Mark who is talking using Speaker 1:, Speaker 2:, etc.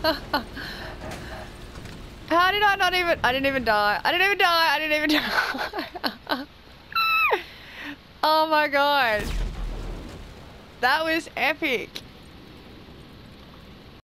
Speaker 1: How did I not even... I didn't even die. I didn't even die. I didn't even die. Oh my god. That was epic.